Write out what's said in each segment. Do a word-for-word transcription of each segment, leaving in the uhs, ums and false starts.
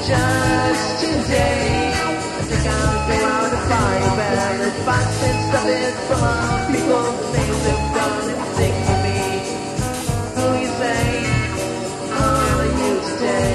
just today. I think I'll go out and buy a ballad box and stuff it full of people's names have done and sing for me. Who you say are you today?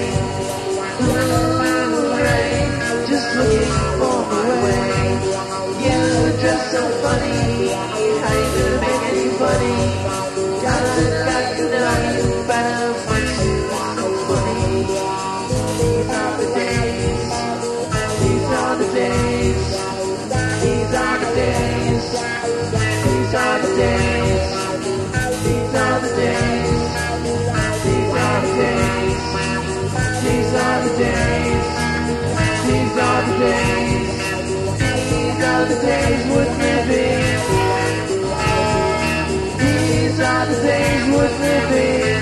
Hooray, just looking for my way. You dress so funny, how you gonna make anybody? Gotta, got to know you better, but you're so funny. These are the days, these are the days, these are the days, these are the days, these are the days, these are the days, these are the days, these are the days, these are the days worth living. These are the days worth living.